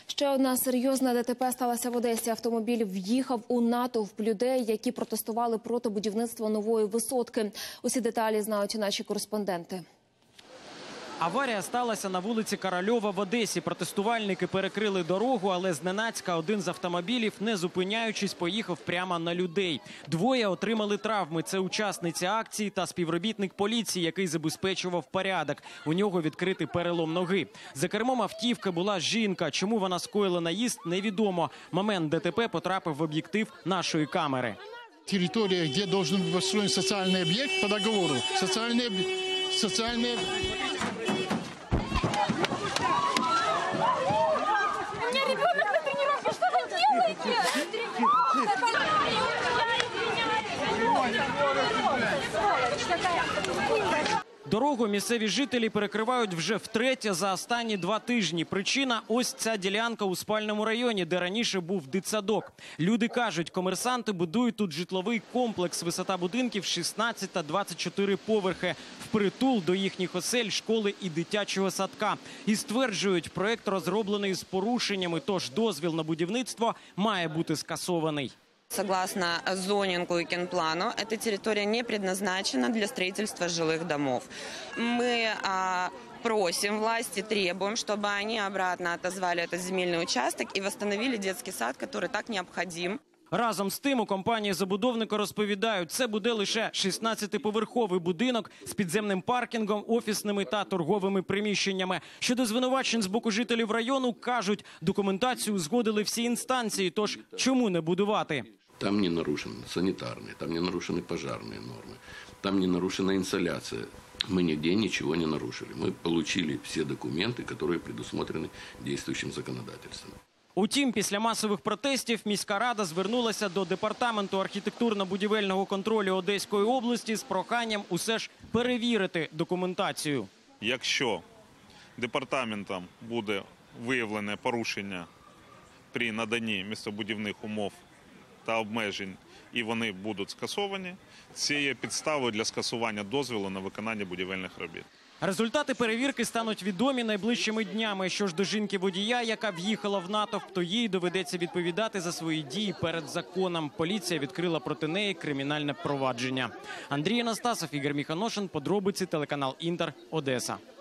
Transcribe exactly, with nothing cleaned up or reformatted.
Ще одна серйозна ДТП сталася в Одесі. Автомобіль в'їхав у натовп людей, які протестували проти будівництва нової висотки. Усі деталі знають і наші кореспонденти. Аварія сталася на вулиці Корольова в Одесі. Протестувальники перекрили дорогу, але зненацька один з автомобілів, не зупиняючись, поїхав прямо на людей. Двоє отримали травми. Це учасниця акції та співробітник поліції, який забезпечував порядок. У нього відкритий перелом ноги. За кермом автівки була жінка. Чому вона скоїла наїзд, невідомо. Момент ДТП потрапив в об'єктив нашої камери. Територія, де має бути построєн соціальний об'єкт по договору. Соціальний об'єкт. Соціальний... Дорогу місцеві жителі перекривають вже втретє за останні два тижні. Причина – ось ця ділянка у спальному районі, де раніше був дитсадок. Люди кажуть, комерсанти будують тут житловий комплекс. Висота будинків шістнадцять та двадцять чотири поверхи. Впритул до їхніх осель, школи і дитячого садка. І стверджують, проект розроблений з порушеннями, тож дозвіл на будівництво має бути скасований. Согласно зонингу и генплану, эта территория не предназначена для строительства жилых домов. Мы а, просим власти, требуем, чтобы они обратно отозвали этот земельный участок и восстановили детский сад, который так необходим. Разом з тим у компанії-забудовника розповідають, це буде лише шістнадцятиповерховий будинок з підземним паркінгом, офісними та торговими приміщеннями. Щодо звинувачень з боку жителів району, кажуть, документацію узгодили всі інстанції, тож чому не будувати? Там не нарушені санітарні, там не нарушені пожарні норми, там не нарушена інсоляція. Мы нигде ничего не нарушили. Мы получили все документы, которые предусмотрены действующим законодательством. Утім, після масових протестів міська рада звернулася до Департаменту архітектурно-будівельного контролю Одеської області з проханням усе ж перевірити документацію. Якщо департаментом буде виявлене порушення при наданні містобудівних умов та обмежень, і вони будуть скасовані, це є підставою для скасування дозволу на виконання будівельних робіт. Результати перевірки стануть відомі найближчими днями. Що ж до жінки-водія, яка в'їхала в натовп, то їй доведеться відповідати за свої дії перед законом. Поліція відкрила проти неї кримінальне провадження. Андрій Анастасов, Ігор Міханошин, подробиці, телеканал Інтер, Одеса.